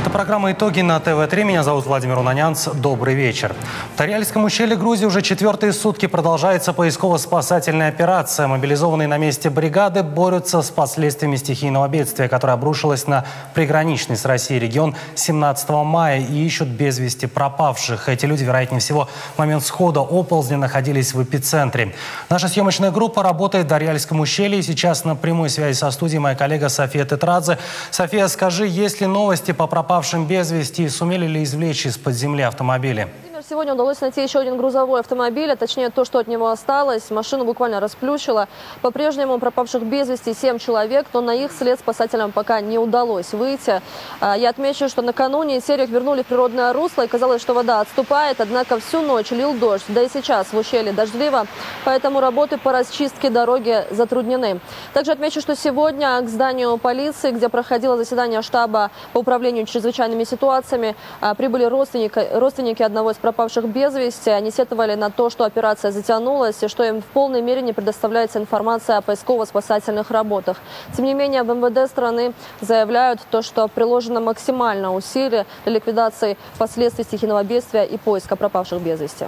Это программа «Итоги» на ТВ3. Меня зовут Владимир Унанянц. Добрый вечер. В Дарьяльском ущелье Грузии уже 4-е сутки продолжается поисково-спасательная операция. Мобилизованные на месте бригады борются с последствиями стихийного бедствия, которое обрушилось на приграничный с Россией регион 17 мая и ищут без вести пропавших. Эти люди, вероятнее всего, в момент схода оползня находились в эпицентре. Наша съемочная группа работает в Дарьяльском ущелье. Сейчас на прямой связи со студией моя коллега София Тетрадзе. София, скажи, есть ли новости по пропавшим без вести и сумели ли извлечь из-под земли автомобили? Сегодня удалось найти еще один грузовой автомобиль, а точнее то, что от него осталось. Машину буквально расплющило. По-прежнему пропавших без вести 7 человек, но на их след спасателям пока не удалось выйти. Я отмечу, что накануне Серег вернули в природное русло, и казалось, что вода отступает, однако всю ночь лил дождь, да и сейчас в ущелье дождливо, поэтому работы по расчистке дороги затруднены. Также отмечу, что сегодня к зданию полиции, где проходило заседание штаба по управлению чрезвычайными ситуациями, прибыли родственники одного из пропавших без вести. Они сетовали на то, что операция затянулась и что им в полной мере не предоставляется информация о поисково-спасательных работах. Тем не менее, в МВД страны заявляют, что приложено максимальное усилие для ликвидации последствий стихийного бедствия и поиска пропавших без вести.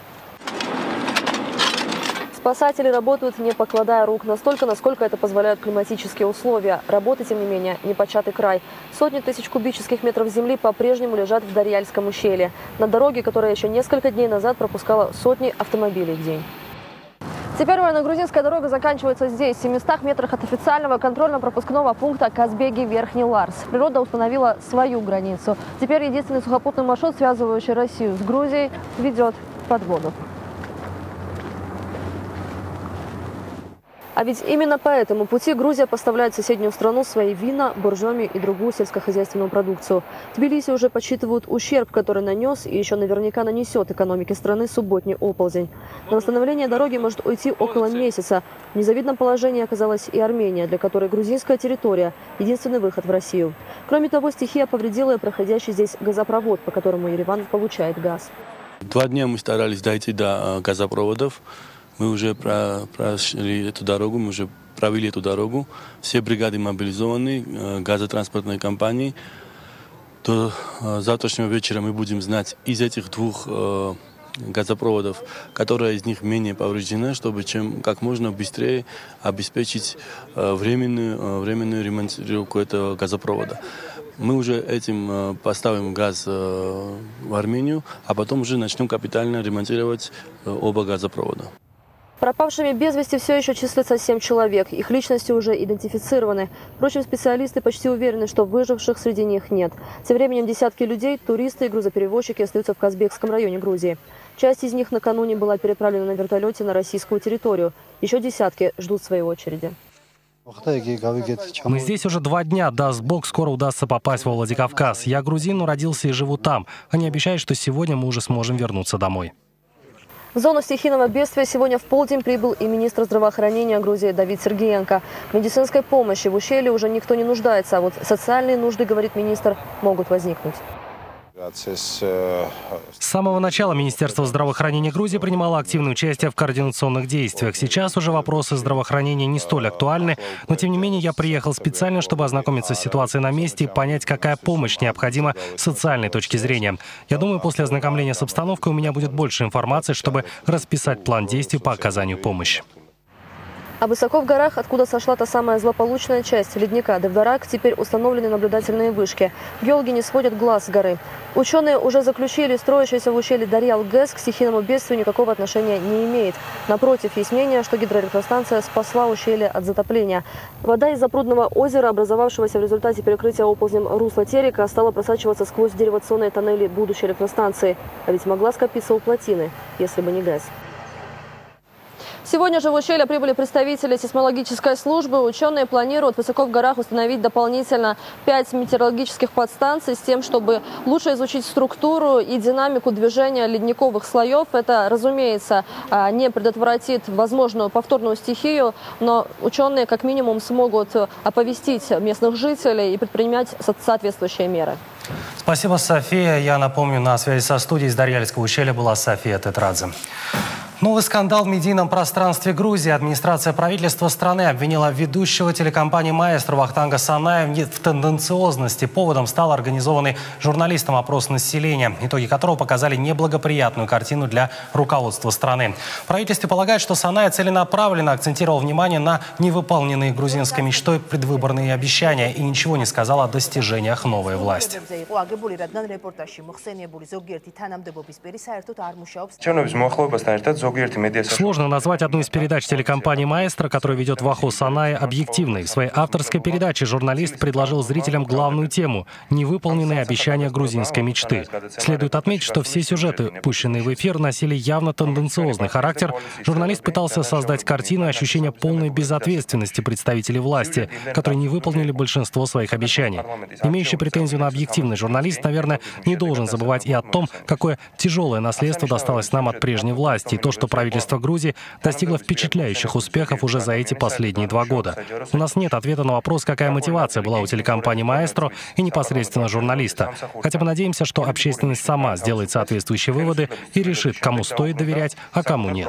Спасатели работают, не покладая рук, настолько, насколько это позволяют климатические условия. Работы, тем не менее, непочатый край. Сотни тысяч кубических метров земли по-прежнему лежат в Дарьяльском ущелье. На дороге, которая еще несколько дней назад пропускала сотни автомобилей в день. Теперь военно-грузинская дорога заканчивается здесь, в 700 метрах от официального контрольно-пропускного пункта Казбеги-Верхний Ларс. Природа установила свою границу. Теперь единственный сухопутный маршрут, связывающий Россию с Грузией, ведет под воду. А ведь именно по этому пути Грузия поставляет в соседнюю страну свои вина, боржоми и другую сельскохозяйственную продукцию. Тбилиси уже подсчитывают ущерб, который нанес и еще наверняка нанесет экономике страны субботний оползень. На восстановление дороги может уйти около месяца. В незавидном положении оказалась и Армения, для которой грузинская территория – единственный выход в Россию. Кроме того, стихия повредила и проходящий здесь газопровод, по которому Ереван получает газ. 2 дня мы старались дойти до газопроводов. Мы уже прошли эту дорогу, мы уже провели эту дорогу. Все бригады мобилизованы, газотранспортные компании. До завтрашнего вечера мы будем знать из этих 2 газопроводов, которая из них менее повреждена, чтобы как можно быстрее обеспечить временную ремонтировку этого газопровода. Мы уже этим поставим газ в Армению, а потом уже начнем капитально ремонтировать оба газопровода. Пропавшими без вести все еще числится 7 человек. Их личности уже идентифицированы. Впрочем, специалисты почти уверены, что выживших среди них нет. Тем временем десятки людей, туристы и грузоперевозчики остаются в Казбекском районе Грузии. Часть из них накануне была переправлена на вертолете на российскую территорию. Еще десятки ждут своей очереди. Мы здесь уже 2 дня. Даст Бог, скоро удастся попасть во Владикавказ. Я грузин, но родился и живу там. Они обещают, что сегодня мы уже сможем вернуться домой. В зону стихийного бедствия сегодня в полдень прибыл и министр здравоохранения Грузии Давид Сергеенко. В медицинской помощи в ущелье уже никто не нуждается, а вот социальные нужды, говорит министр, могут возникнуть. С самого начала Министерство здравоохранения Грузии принимало активное участие в координационных действиях. Сейчас уже вопросы здравоохранения не столь актуальны, но тем не менее я приехал специально, чтобы ознакомиться с ситуацией на месте и понять, какая помощь необходима с социальной точки зрения. Я думаю, после ознакомления с обстановкой у меня будет больше информации, чтобы расписать план действий по оказанию помощи. А высоко в горах, откуда сошла та самая злополучная часть ледника Девдарак, теперь установлены наблюдательные вышки. Геологи не сводят глаз с горы. Ученые уже заключили, строящийся в ущелье Дарьял ГЭС к стихийному бедствию никакого отношения не имеет. Напротив, есть мнение, что гидроэлектростанция спасла ущелье от затопления. Вода из запрудного озера, образовавшегося в результате перекрытия оползнем русла Терека, стала просачиваться сквозь деривационные тоннели будущей электростанции. А ведь могла скопиться у плотины, если бы не ГЭС. Сегодня же в ущелье прибыли представители сейсмологической службы. Ученые планируют высоко в горах установить дополнительно 5 метеорологических подстанций с тем, чтобы лучше изучить структуру и динамику движения ледниковых слоев. Это, разумеется, не предотвратит возможную повторную стихию, но ученые как минимум смогут оповестить местных жителей и предпринимать соответствующие меры. Спасибо, София. Я напомню, на связи со студией из Дарьяльского ущелья была София Тетрадзе. Новый скандал в медийном пространстве Грузии. Администрация правительства страны обвинила ведущего телекомпании «Маэстро» Вахтанга Саная в тенденциозности. Поводом стал организованный журналистом опрос населения, итоги которого показали неблагоприятную картину для руководства страны. В правительстве полагают, что Саная целенаправленно акцентировал внимание на невыполненные грузинской мечтой предвыборные обещания и ничего не сказал о достижениях новой власти. Сложно назвать одну из передач телекомпании «Маэстро», которую ведет Вахо Саная, объективной. В своей авторской передаче журналист предложил зрителям главную тему – невыполненные обещания грузинской мечты. Следует отметить, что все сюжеты, пущенные в эфир, носили явно тенденциозный характер. Журналист пытался создать картину и ощущение полной безответственности представителей власти, которые не выполнили большинство своих обещаний. Имеющий претензию на объективный журналист, наверное, не должен забывать и о том, какое тяжелое наследство досталось нам от прежней власти, и то, что правительство Грузии достигло впечатляющих успехов уже за эти последние 2 года. У нас нет ответа на вопрос, какая мотивация была у телекомпании «Маэстро» и непосредственно журналиста. Хотя бы надеемся, что общественность сама сделает соответствующие выводы и решит, кому стоит доверять, а кому нет.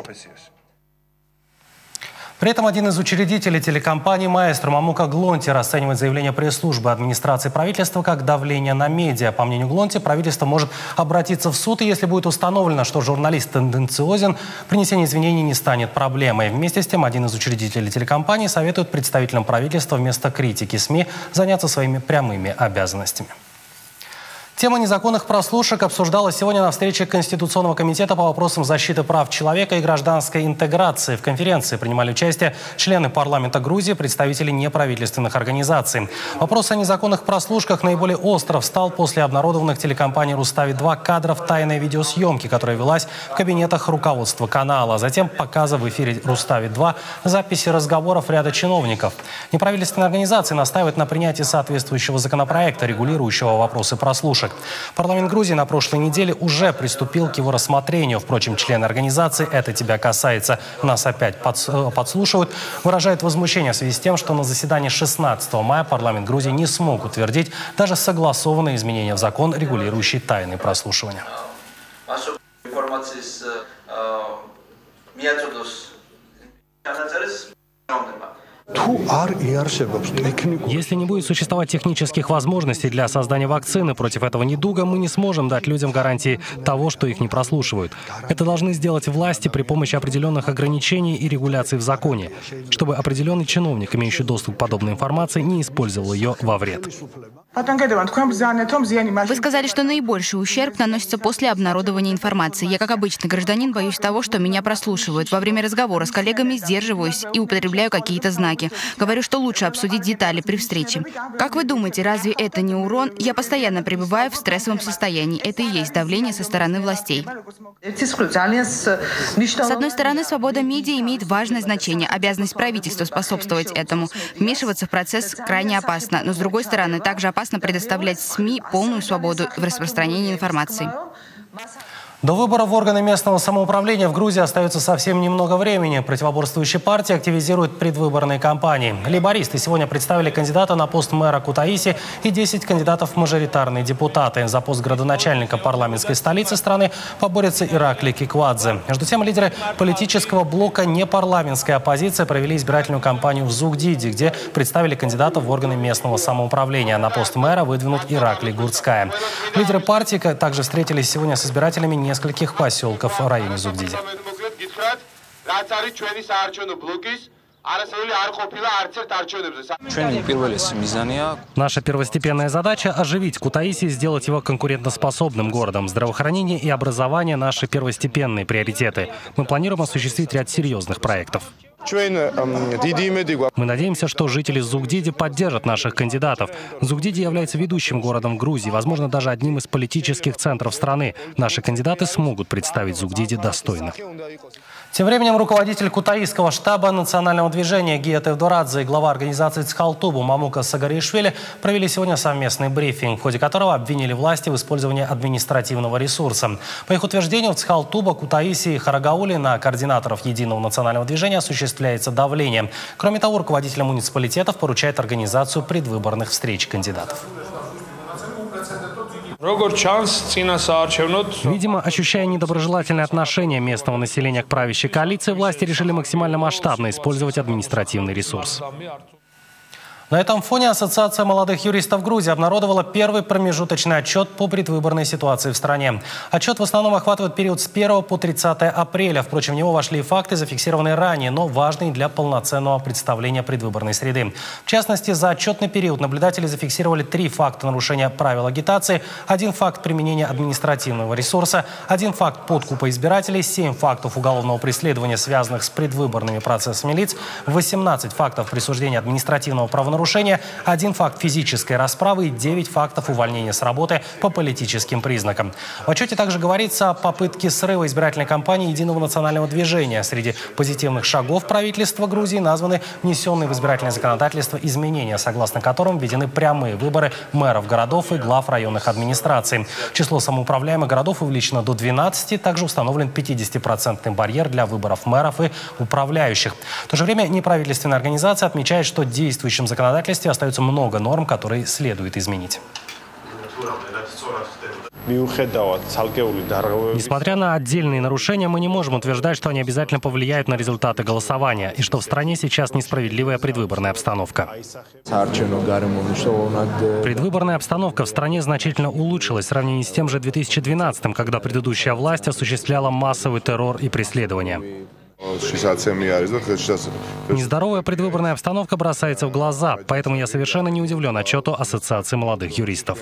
При этом один из учредителей телекомпании «Маэстро» Мамука Глонти расценивает заявление пресс-службы администрации правительства как давление на медиа. По мнению Глонти, правительство может обратиться в суд, и если будет установлено, что журналист тенденциозен, принесение извинений не станет проблемой. Вместе с тем, один из учредителей телекомпании советует представителям правительства вместо критики СМИ заняться своими прямыми обязанностями. Тема незаконных прослушек обсуждалась сегодня на встрече Конституционного комитета по вопросам защиты прав человека и гражданской интеграции. В конференции принимали участие члены парламента Грузии, представители неправительственных организаций. Вопрос о незаконных прослушках наиболее остро встал после обнародованных телекомпанией «Рустави-2» кадров тайной видеосъемки, которая велась в кабинетах руководства канала. Затем показа в эфире «Рустави-2» записи разговоров ряда чиновников. Неправительственные организации настаивают на принятии соответствующего законопроекта, регулирующего вопросы прослушек. Парламент Грузии на прошлой неделе уже приступил к его рассмотрению. Впрочем, члены организации «Это тебя касается, нас опять подслушивают» выражают возмущение в связи с тем, что на заседании 16 мая парламент Грузии не смог утвердить даже согласованные изменения в закон, регулирующий тайные прослушивания. Если не будет существовать технических возможностей для создания вакцины против этого недуга, мы не сможем дать людям гарантии того, что их не прослушивают. Это должны сделать власти при помощи определенных ограничений и регуляций в законе, чтобы определенный чиновник, имеющий доступ к подобной информации, не использовал ее во вред. Вы сказали, что наибольший ущерб наносится после обнародования информации. Я, как обычный гражданин, боюсь того, что меня прослушивают. Во время разговора с коллегами сдерживаюсь и употребляю какие-то знаки. Говорю, что лучше обсудить детали при встрече. Как вы думаете, разве это не урон? Я постоянно пребываю в стрессовом состоянии. Это и есть давление со стороны властей. С одной стороны, свобода медиа имеет важное значение. Обязанность правительства способствовать этому. Вмешиваться в процесс крайне опасно. Но, с другой стороны, также опасно предоставлять СМИ полную свободу в распространении информации. До выборов в органы местного самоуправления в Грузии остается совсем немного времени. Противоборствующие партии активизируют предвыборные кампании. Лейбористы сегодня представили кандидата на пост мэра Кутаиси и 10 кандидатов в мажоритарные депутаты. За пост градоначальника парламентской столицы страны поборется Иракли Киквадзе. Между тем, лидеры политического блока непарламентской оппозиции провели избирательную кампанию в Зугдиди, где представили кандидатов в органы местного самоуправления. На пост мэра выдвинут Иракли Гурцкая. Лидеры партии также встретились сегодня с избирателями нескольких поселков в районе Зугдиди. Наша первостепенная задача – оживить Кутаиси и сделать его конкурентоспособным городом. Здравоохранение и образование – наши первостепенные приоритеты. Мы планируем осуществить ряд серьезных проектов. Мы надеемся, что жители Зугдиди поддержат наших кандидатов. Зугдиди является ведущим городом в Грузии, возможно, даже одним из политических центров страны. Наши кандидаты смогут представить Зугдиди достойно. Тем временем руководитель Кутаисского штаба национального движения Гия Тевдорадзе и глава организации Цхалтубу Мамука Сагаришвили провели сегодня совместный брифинг, в ходе которого обвинили власти в использовании административного ресурса. По их утверждению, в Цхалтуба, Кутаиси и Харагауле на координаторов единого национального движения осуществляется давление. Кроме того, руководителям муниципалитетов поручает организацию предвыборных встреч кандидатов. Видимо, ощущая недоброжелательное отношение местного населения к правящей коалиции, власти решили максимально масштабно использовать административный ресурс. На этом фоне Ассоциация молодых юристов Грузии обнародовала первый промежуточный отчет по предвыборной ситуации в стране. Отчет в основном охватывает период с 1 по 30 апреля. Впрочем, в него вошли и факты, зафиксированные ранее, но важные для полноценного представления предвыборной среды. В частности, за отчетный период наблюдатели зафиксировали 3 факта нарушения правил агитации, 1 факт применения административного ресурса, 1 факт подкупа избирателей, 7 фактов уголовного преследования, связанных с предвыборными процессами лиц, 18 фактов присуждения административного правонарушения, 1 факт физической расправы и 9 фактов увольнения с работы по политическим признакам. В отчете также говорится о попытке срыва избирательной кампании Единого национального движения. Среди позитивных шагов правительства Грузии названы внесенные в избирательное законодательство изменения, согласно которым введены прямые выборы мэров городов и глав районных администраций. Число самоуправляемых городов увеличено до 12, также установлен 50% барьер для выборов мэров и управляющих. В то же время неправительственная организация отмечает, что действующим законодательстве остается много норм, которые следует изменить. Несмотря на отдельные нарушения, мы не можем утверждать, что они обязательно повлияют на результаты голосования и что в стране сейчас несправедливая предвыборная обстановка. Предвыборная обстановка в стране значительно улучшилась в сравнении с тем же 2012-м, когда предыдущая власть осуществляла массовый террор и преследования. Нездоровая предвыборная обстановка бросается в глаза, поэтому я совершенно не удивлен отчету Ассоциации молодых юристов.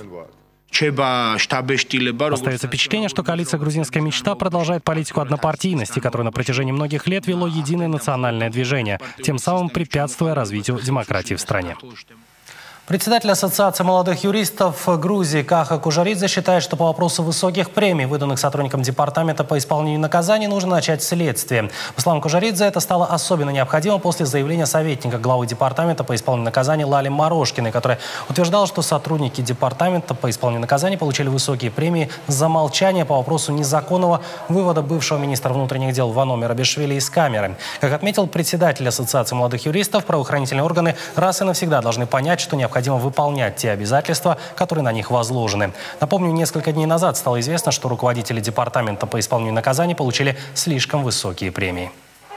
Остается впечатление, что коалиция «Грузинская мечта» продолжает политику однопартийности, которую на протяжении многих лет вело Единое национальное движение, тем самым препятствуя развитию демократии в стране. Председатель Ассоциации молодых юристов Грузии Каха Кужаридзе считает, что по вопросу высоких премий, выданных сотрудникам Департамента по исполнению наказаний, нужно начать следствие. По словам Кужаридзе, это стало особенно необходимо после заявления советника главы Департамента по исполнению наказаний Лали Морошкиной, которая утверждала, что сотрудники Департамента по исполнению наказаний получили высокие премии за молчание по вопросу незаконного вывода бывшего министра внутренних дел Вано Мерабишвили из камеры. Как отметил председатель Ассоциации молодых юристов, правоохранительные органы раз и навсегда должны понять, что необходимо выполнять те обязательства, которые на них возложены. Напомню, несколько дней назад стало известно, что руководители Департамента по исполнению наказаний получили слишком высокие премии.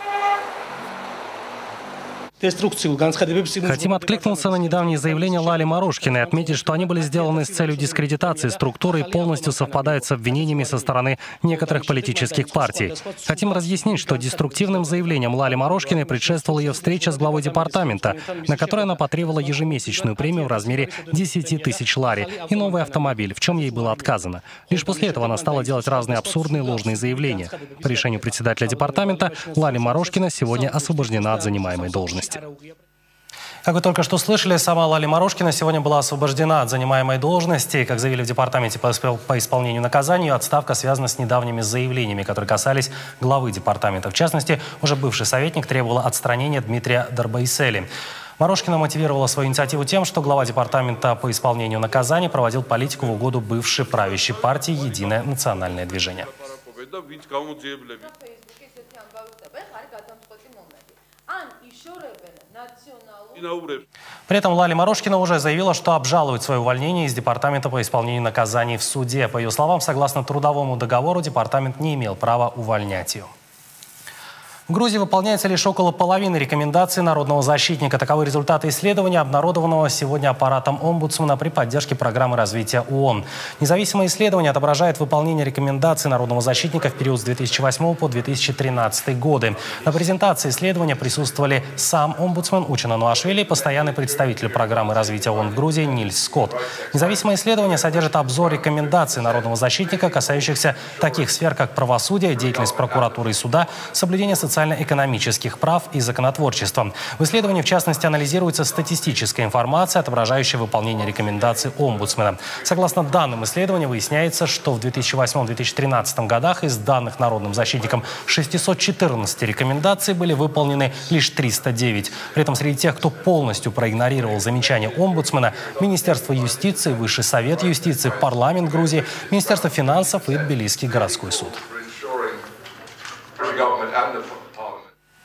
Хотим откликнуться на недавние заявления Лали Морошкиной и отметить, что они были сделаны с целью дискредитации структуры и полностью совпадают с обвинениями со стороны некоторых политических партий. Хотим разъяснить, что деструктивным заявлением Лали Морошкиной предшествовала ее встреча с главой департамента, на которой она потребовала ежемесячную премию в размере 10 тысяч лари и новый автомобиль, в чем ей было отказано. Лишь после этого она стала делать разные абсурдные ложные заявления. По решению председателя департамента Лали Морошкина сегодня освобождена от занимаемой должности. Как вы только что слышали, сама Лали Морошкина сегодня была освобождена от занимаемой должности. Как заявили в Департаменте по исполнению наказаний, отставка связана с недавними заявлениями, которые касались главы департамента. В частности, уже бывший советник требовал отстранения Дмитрия Дарбайсели. Морошкина мотивировала свою инициативу тем, что глава Департамента по исполнению наказаний проводил политику в угоду бывшей правящей партии «Единое национальное движение». При этом Лали Морошкина уже заявила, что обжалует свое увольнение из Департамента по исполнению наказаний в суде. По ее словам, согласно трудовому договору, департамент не имел права увольнять ее. В Грузии выполняется лишь около половины рекомендаций народного защитника. Таковы результаты исследования, обнародованного сегодня аппаратом омбудсмена при поддержке программы развития ООН. Независимое исследование отображает выполнение рекомендаций народного защитника в период с 2008 по 2013 годы. На презентации исследования присутствовали сам омбудсмен Учен Ануашвили и постоянный представитель программы развития ООН в Грузии Нильс Скотт. Независимое исследование содержит обзор рекомендаций народного защитника, касающихся таких сфер, как правосудие, деятельность прокуратуры и суда, соблюдение социально-экономических прав и законотворчества. В исследовании, в частности, анализируется статистическая информация, отображающая выполнение рекомендаций омбудсмена. Согласно данным исследования, выясняется, что в 2008-2013 годах из данных народным защитником 614 рекомендаций были выполнены лишь 309. При этом среди тех, кто полностью проигнорировал замечания омбудсмена, Министерство юстиции, Высший совет юстиции, парламент Грузии, Министерство финансов и Тбилисский городской суд.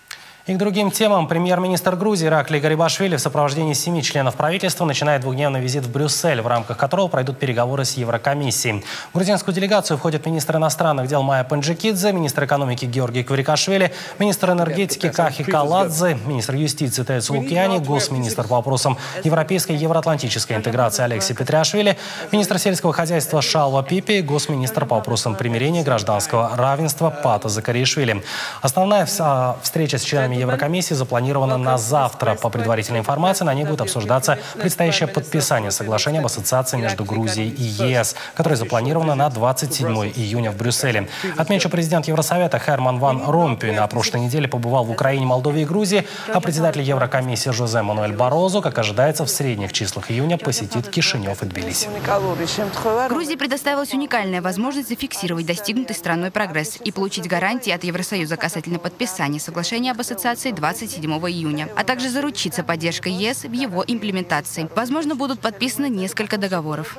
И к другим темам. Премьер-министр Грузии Ираклий Гарибашвили в сопровождении 7 членов правительства начинает двухдневный визит в Брюссель, в рамках которого пройдут переговоры с Еврокомиссией. В грузинскую делегацию входят министр иностранных дел Майя Пенджикидзе, министр экономики Георгий Кварикашвили, министр энергетики Кахи Каладзе, министр юстиции Тец Лукьяни, госминистр по вопросам европейской и евроатлантической интеграции Алексей Петриашвили, министр сельского хозяйства Шалва Пипи и госминистр по вопросам примирения и гражданского равенства Пата Закаришвили. Основная встреча с членами Еврокомиссии запланирована на завтра. По предварительной информации, на ней будет обсуждаться предстоящее подписание соглашения об ассоциации между Грузией и ЕС, которое запланировано на 27 июня в Брюсселе. Отмечу, президент Евросовета Херман Ван Ромпуй на прошлой неделе побывал в Украине, Молдове и Грузии, а председатель Еврокомиссии Жозе Мануэль Барозу, как ожидается, в средних числах июня посетит Кишинев и Тбилиси. Грузии предоставилась уникальная возможность зафиксировать достигнутый страной прогресс и получить гарантии от Евросоюза касательно подписания соглашения об ассоциации 27 июня, а также заручиться поддержкой ЕС в его имплементации. Возможно, будут подписаны несколько договоров.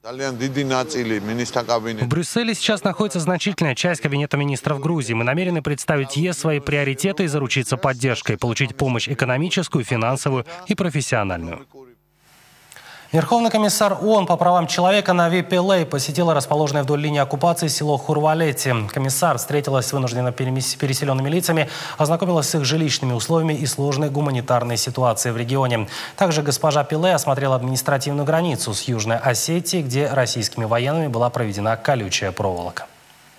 В Брюсселе сейчас находится значительная часть Кабинета министров Грузии. Мы намерены представить ЕС свои приоритеты и заручиться поддержкой, получить помощь экономическую, финансовую и профессиональную. Верховный комиссар ООН по правам человека Нави Пиллей посетила расположенное вдоль линии оккупации село Хурвалети. Комиссар встретилась с вынужденно переселенными лицами, ознакомилась с их жилищными условиями и сложной гуманитарной ситуацией в регионе. Также госпожа Пиллей осмотрела административную границу с Южной Осетией, где российскими военными была проведена колючая проволока.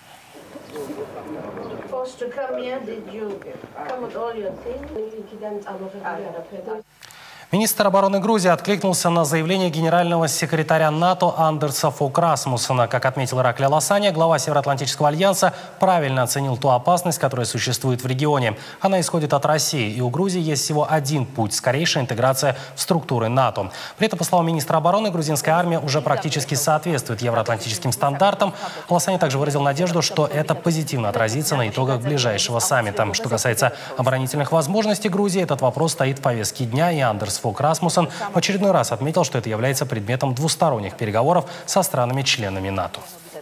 Министр обороны Грузии откликнулся на заявление генерального секретаря НАТО Андерса Фог Расмуссена. Как отметил Ираклий Аласания, глава Североатлантического альянса правильно оценил ту опасность, которая существует в регионе. Она исходит от России, и у Грузии есть всего один путь – скорейшая интеграция в структуры НАТО. При этом, по словам министра обороны, грузинская армия уже практически соответствует евроатлантическим стандартам. Аласания также выразил надежду, что это позитивно отразится на итогах ближайшего саммита. Что касается оборонительных возможностей Грузии, этот вопрос стоит в повестке дня, и Андерс Фог Расмуссен в очередной раз отметил, что это является предметом двусторонних переговоров со странами-членами НАТО.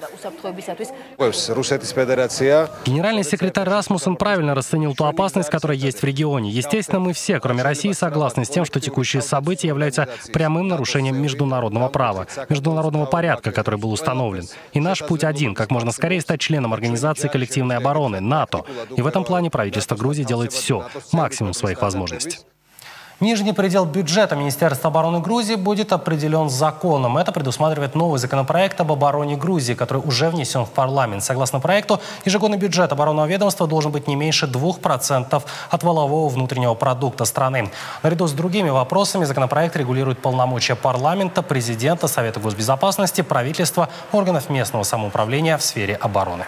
Генеральный секретарь Расмуссен правильно расценил ту опасность, которая есть в регионе. Естественно, мы все, кроме России, согласны с тем, что текущие события являются прямым нарушением международного права, международного порядка, который был установлен. И наш путь один – как можно скорее стать членом Организации коллективной обороны, НАТО. И в этом плане правительство Грузии делает все, максимум своих возможностей. Нижний предел бюджета Министерства обороны Грузии будет определен законом. Это предусматривает новый законопроект об обороне Грузии, который уже внесен в парламент. Согласно проекту, ежегодный бюджет оборонного ведомства должен быть не меньше 2% от валового внутреннего продукта страны. Наряду с другими вопросами законопроект регулирует полномочия парламента, президента, Совета госбезопасности, правительства, органов местного самоуправления в сфере обороны.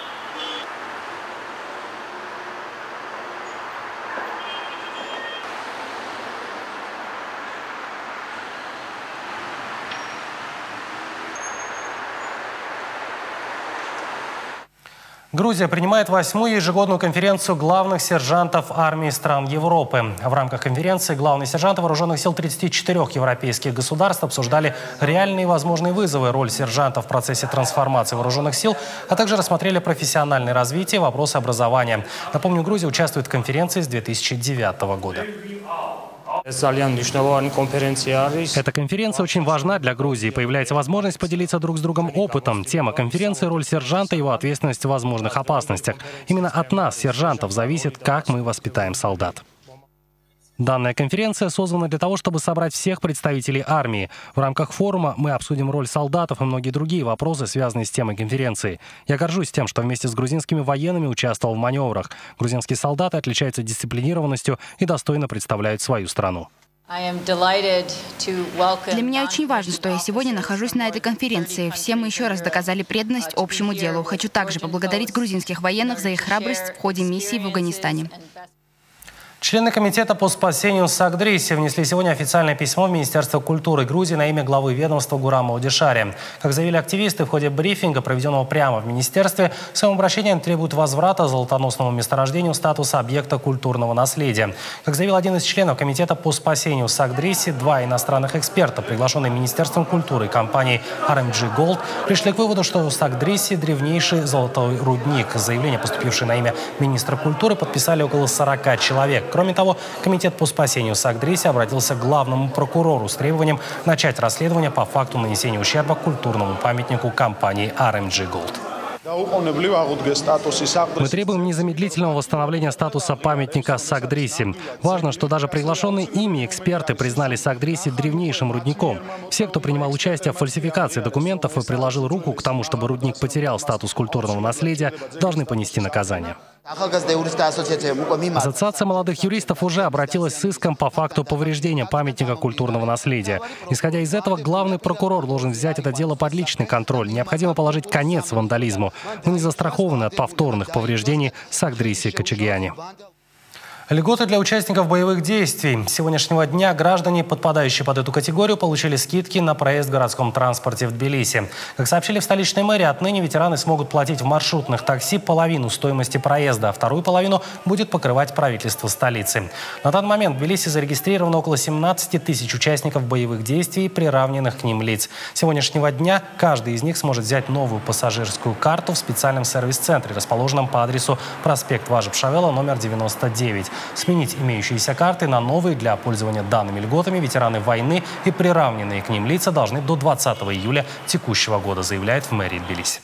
Грузия принимает 8-ю ежегодную конференцию главных сержантов армии стран Европы. В рамках конференции главные сержанты вооруженных сил 34 европейских государств обсуждали реальные и возможные вызовы, роль сержантов в процессе трансформации вооруженных сил, а также рассмотрели профессиональное развитие и вопросы образования. Напомню, Грузия участвует в конференции с 2009 года. Эта конференция очень важна для Грузии. Появляется возможность поделиться друг с другом опытом. Тема конференции – роль сержанта и его ответственность в возможных опасностях. Именно от нас, сержантов, зависит, как мы воспитаем солдат. Данная конференция создана для того, чтобы собрать всех представителей армии. В рамках форума мы обсудим роль солдатов и многие другие вопросы, связанные с темой конференции. Я горжусь тем, что вместе с грузинскими военными участвовал в маневрах. Грузинские солдаты отличаются дисциплинированностью и достойно представляют свою страну. Для меня очень важно, что я сегодня нахожусь на этой конференции. Все мы еще раз доказали преданность общему делу. Хочу также поблагодарить грузинских военных за их храбрость в ходе миссии в Афганистане. Члены комитета по спасению Сагдриси внесли сегодня официальное письмо в Министерство культуры Грузии на имя главы ведомства Гурама Одишари. Как заявили активисты в ходе брифинга, проведенного прямо в министерстве, своим обращением требуют возврата золотоносному месторождению статуса объекта культурного наследия. Как заявил один из членов комитета по спасению Сагдриси, 2 иностранных эксперта, приглашенные Министерством культуры и компанией RMG Gold, пришли к выводу, что у Сагдриси древнейший золотой рудник. Заявление, поступившее на имя министра культуры, подписали около 40 человек. Кроме того, комитет по спасению Сагдриси обратился к главному прокурору с требованием начать расследование по факту нанесения ущерба культурному памятнику компании RMG Gold. Мы требуем незамедлительного восстановления статуса памятника Сагдриси. Важно, что даже приглашенные ими эксперты признали Сагдриси древнейшим рудником. Все, кто принимал участие в фальсификации документов и приложил руку к тому, чтобы рудник потерял статус культурного наследия, должны понести наказание. Ассоциация молодых юристов уже обратилась с иском по факту повреждения памятника культурного наследия. Исходя из этого, главный прокурор должен взять это дело под личный контроль. Необходимо положить конец вандализму. Мы не застрахованы от повторных повреждений Сагдриси Качагьяни. Льготы для участников боевых действий. С сегодняшнего дня граждане, подпадающие под эту категорию, получили скидки на проезд в городском транспорте в Тбилиси. Как сообщили в столичной мэрии, отныне ветераны смогут платить в маршрутных такси половину стоимости проезда, а вторую половину будет покрывать правительство столицы. На данный момент в Тбилиси зарегистрировано около 17 тысяч участников боевых действий и приравненных к ним лиц. С сегодняшнего дня каждый из них сможет взять новую пассажирскую карту в специальном сервис-центре, расположенном по адресу проспект Важа-Пшавела, номер 99. Сменить имеющиеся карты на новые для пользования данными льготами ветераны войны и приравненные к ним лица должны до 20 июля текущего года, заявляет в мэрии Тбилиси.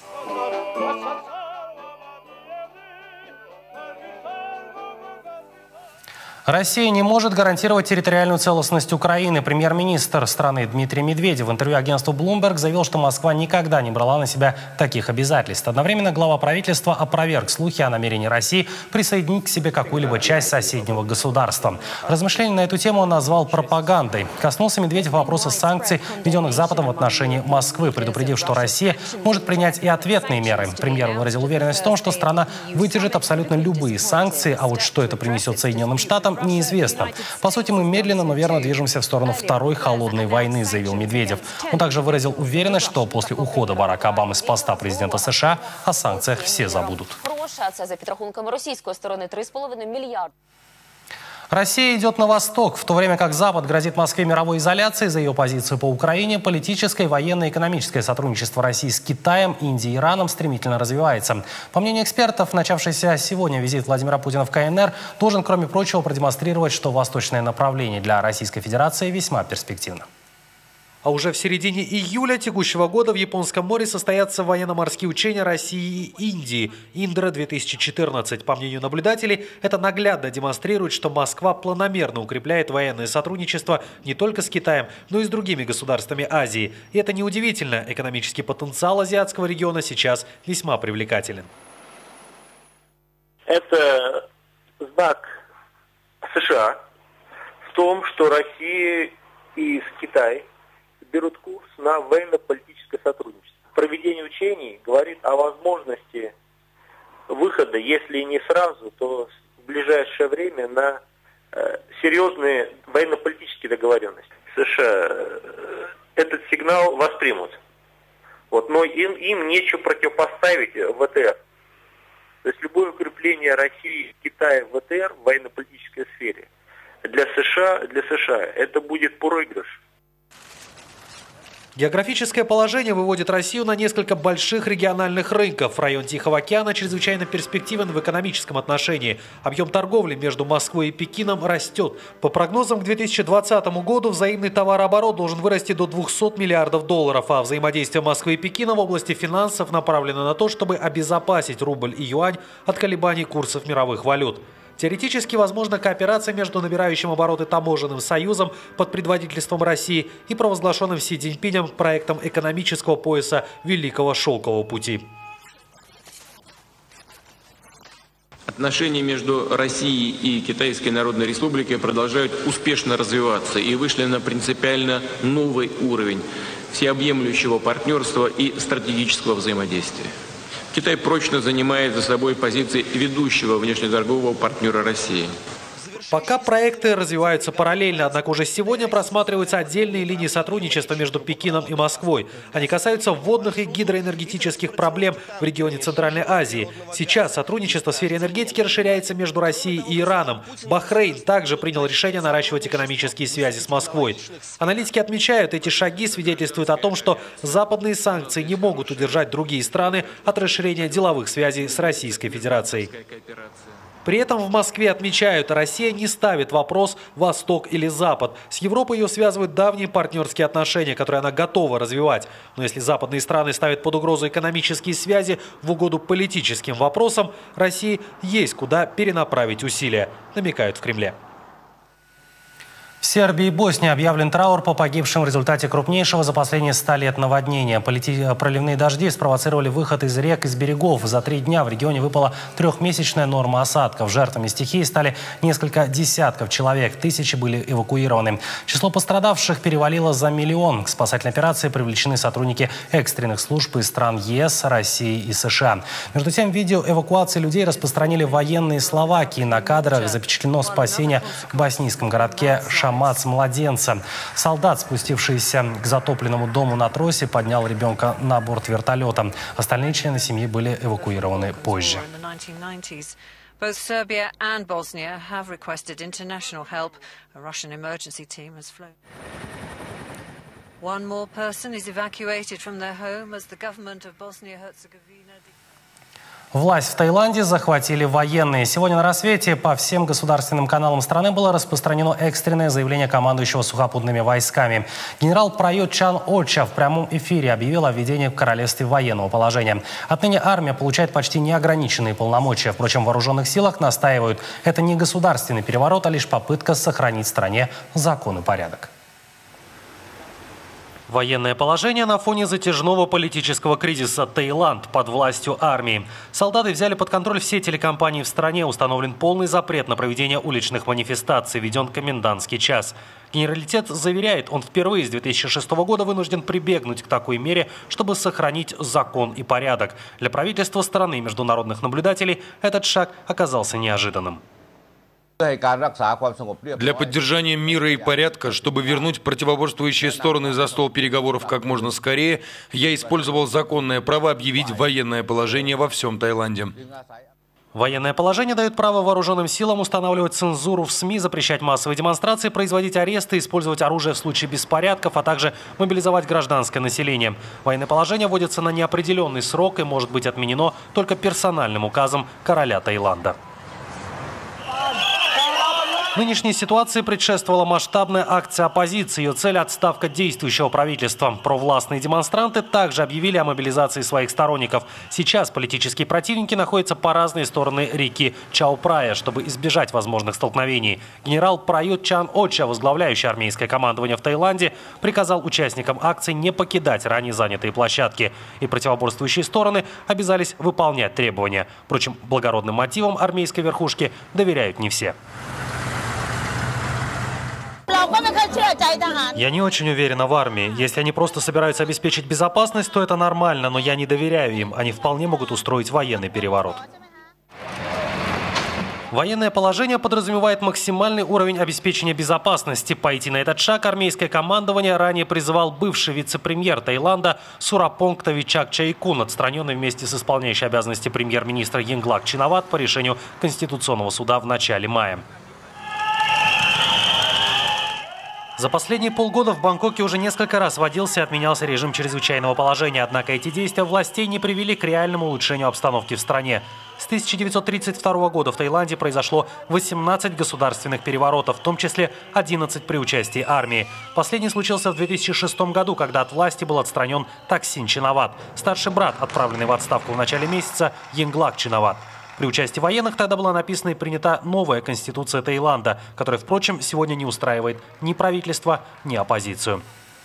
Россия не может гарантировать территориальную целостность Украины. Премьер-министр страны Дмитрий Медведев в интервью агентству Bloomberg заявил, что Москва никогда не брала на себя таких обязательств. Одновременно глава правительства опроверг слухи о намерении России присоединить к себе какую-либо часть соседнего государства. Размышления на эту тему он назвал пропагандой. Коснулся Медведев вопроса санкций, введенных Западом в отношении Москвы, предупредив, что Россия может принять и ответные меры. Премьер выразил уверенность в том, что страна выдержит абсолютно любые санкции, а вот что это принесет Соединенным Штатам, неизвестно. По сути, мы медленно, но верно движемся в сторону второй холодной войны, заявил Медведев. Он также выразил уверенность, что после ухода Барака Обамы с поста президента США о санкциях все забудут. За підрахунками російської сторони 3,5 мільярда. Россия идет на восток, в то время как Запад грозит Москве мировой изоляцией за ее позицию по Украине. Политическое, военное и экономическое сотрудничество России с Китаем, Индией и Ираном стремительно развивается. По мнению экспертов, начавшийся сегодня визит Владимира Путина в КНР должен, кроме прочего, продемонстрировать, что восточное направление для Российской Федерации весьма перспективно. А уже в середине июля текущего года в Японском море состоятся военно-морские учения России и Индии «Индра-2014». По мнению наблюдателей, это наглядно демонстрирует, что Москва планомерно укрепляет военное сотрудничество не только с Китаем, но и с другими государствами Азии. И это неудивительно. Экономический потенциал азиатского региона сейчас весьма привлекателен. Это знак США в том, что Россия и Китай берут курс на военно-политическое сотрудничество. Проведение учений говорит о возможности выхода, если не сразу, то в ближайшее время на серьезные военно-политические договоренности. США этот сигнал воспримут. Но им нечего противопоставить ВТР. То есть любое укрепление России и Китая в ВТР в военно-политической сфере для США это будет проигрыш. Географическое положение выводит Россию на несколько больших региональных рынков. Район Тихого океана чрезвычайно перспективен в экономическом отношении. Объем торговли между Москвой и Пекином растет. По прогнозам, к 2020 году взаимный товарооборот должен вырасти до $200 миллиардов, а взаимодействие Москвы и Пекина в области финансов направлено на то, чтобы обезопасить рубль и юань от колебаний курсов мировых валют. Теоретически возможна кооперация между набирающим обороты таможенным союзом под предводительством России и провозглашенным Си Цзиньпинем проектом экономического пояса Великого Шелкового пути. Отношения между Россией и Китайской Народной Республикой продолжают успешно развиваться и вышли на принципиально новый уровень всеобъемлющего партнерства и стратегического взаимодействия. Китай прочно занимает за собой позиции ведущего внешнеторгового партнера России. Пока проекты развиваются параллельно, однако уже сегодня просматриваются отдельные линии сотрудничества между Пекином и Москвой. Они касаются водных и гидроэнергетических проблем в регионе Центральной Азии. Сейчас сотрудничество в сфере энергетики расширяется между Россией и Ираном. Бахрейн также принял решение наращивать экономические связи с Москвой. Аналитики отмечают, эти шаги свидетельствуют о том, что западные санкции не могут удержать другие страны от расширения деловых связей с Российской Федерацией. При этом в Москве отмечают, Россия не ставит вопрос «Восток или Запад». С Европой ее связывают давние партнерские отношения, которые она готова развивать. Но если западные страны ставят под угрозу экономические связи в угоду политическим вопросам, России есть куда перенаправить усилия, намекают в Кремле. В Сербии и Боснии объявлен траур по погибшим в результате крупнейшего за последние 100 лет наводнения. Проливные дожди спровоцировали выход из рек из берегов. За 3 дня в регионе выпала трехмесячная норма осадков. Жертвами стихии стали несколько десятков человек. Тысячи были эвакуированы. Число пострадавших перевалило за 1 миллион. К спасательной операции привлечены сотрудники экстренных служб из стран ЕС, России и США. Между тем, видео эвакуации людей распространили военные Словакии. На кадрах запечатлено спасение в боснийском городке Шамац-младенца. Солдат, спустившийся к затопленному дому на тросе, поднял ребенка на борт вертолета. Остальные члены семьи были эвакуированы позже. Both Serbia and Bosnia have requested international help. A Russian emergency team has flown. One more person is evacuated from their home as the government of Bosnia-Herzegovina. Власть в Таиланде захватили военные. Сегодня на рассвете по всем государственным каналам страны было распространено экстренное заявление командующего сухопутными войсками. Генерал Прают Чан Оча в прямом эфире объявил о введении в королевстве военного положения. Отныне армия получает почти неограниченные полномочия. Впрочем, в вооруженных силах настаивают, это не государственный переворот, а лишь попытка сохранить в стране закон и порядок. Военное положение на фоне затяжного политического кризиса. Таиланд под властью армии. Солдаты взяли под контроль все телекомпании в стране. Установлен полный запрет на проведение уличных манифестаций. Введен комендантский час. Генералитет заверяет, он впервые с 2006 года вынужден прибегнуть к такой мере, чтобы сохранить закон и порядок. Для правительства страны и международных наблюдателей этот шаг оказался неожиданным. Для поддержания мира и порядка, чтобы вернуть противоборствующие стороны за стол переговоров как можно скорее, я использовал законное право объявить военное положение во всем Таиланде. Военное положение дает право вооруженным силам устанавливать цензуру в СМИ, запрещать массовые демонстрации, производить аресты, использовать оружие в случае беспорядков, а также мобилизовать гражданское население. Военное положение вводится на неопределенный срок и может быть отменено только персональным указом короля Таиланда. Нынешней ситуации предшествовала масштабная акция оппозиции. Ее цель – отставка действующего правительства. Провластные демонстранты также объявили о мобилизации своих сторонников. Сейчас политические противники находятся по разные стороны реки Чао-Прая, чтобы избежать возможных столкновений. Генерал Прают Чан Оча, возглавляющий армейское командование в Таиланде, приказал участникам акции не покидать ранее занятые площадки. И противоборствующие стороны обязались выполнять требования. Впрочем, благородным мотивам армейской верхушки доверяют не все. Я не очень уверена в армии. Если они просто собираются обеспечить безопасность, то это нормально, но я не доверяю им. Они вполне могут устроить военный переворот. Военное положение подразумевает максимальный уровень обеспечения безопасности. Пойти на этот шаг армейское командование ранее призывал бывший вице-премьер Таиланда Сурапонгта Вичакчайкун, отстраненный вместе с исполняющей обязанности премьер-министра Йинглак Чинават по решению Конституционного суда в начале мая. За последние полгода в Бангкоке уже несколько раз вводился и отменялся режим чрезвычайного положения. Однако эти действия властей не привели к реальному улучшению обстановки в стране. С 1932 года в Таиланде произошло 18 государственных переворотов, в том числе 11 при участии армии. Последний случился в 2006 году, когда от власти был отстранен Таксин Чинават, старший брат, отправленный в отставку в начале месяца, Йинглак Чинават. При участии военных тогда была написана и принята новая конституция Таиланда, которая, впрочем, сегодня не устраивает ни правительство, ни оппозицию.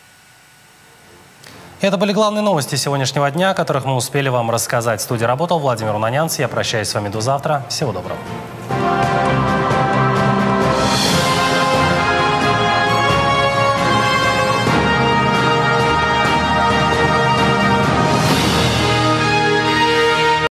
Это были главные новости сегодняшнего дня, о которых мы успели вам рассказать. В студии работал Владимир Унанянц. Я прощаюсь с вами до завтра. Всего доброго.